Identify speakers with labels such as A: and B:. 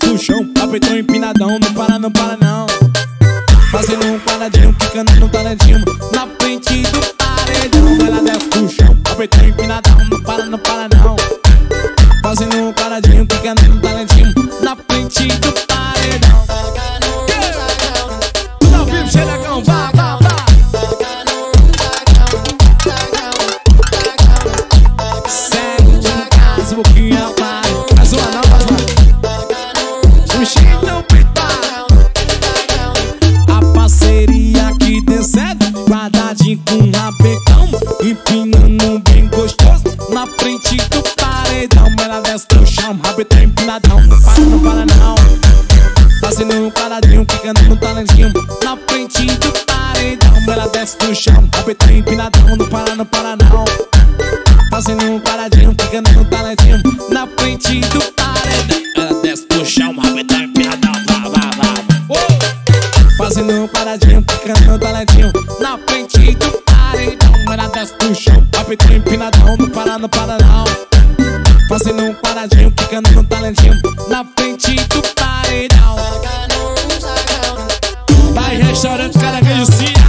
A: no chão, apertou empinadão, não para não. Fazendo um quadradinho, ficando no talentinho, na frente do paredão. Ela desce no chão, apertou empinadão, não para não. Fazendo um quadradinho, ficando no talentinho, na frente do paredão. Tudo ao vivo, xerecão, vá. Segue em casa, Boquinha, vai. Mais uma não, mais uma. O jeito não prepara. A parceria que descendo, quadradinho com rabecão, empinando bem gostoso, na frente do paredão. Ela desce no chão, rabetão empinadão, não para não. Fazendo um quadradinho, ficando no talentinho, na frente do paredão. Ela desce no chão, rabetão empinadão, não para não. Fazendo um quadradinho, ficando no talentinho, na frente do paredão. Ela desce no chão, rabetão empinadão, vá. Fazendo um quadradinho, ficando no talentinho, na frente do paredão. Ela desce no chão, rabetão empinadão, não para não. Fazendo um quadradinho, ficando no talentinho, na frente do paredão. Vai, restaurante Caranguejo Sim.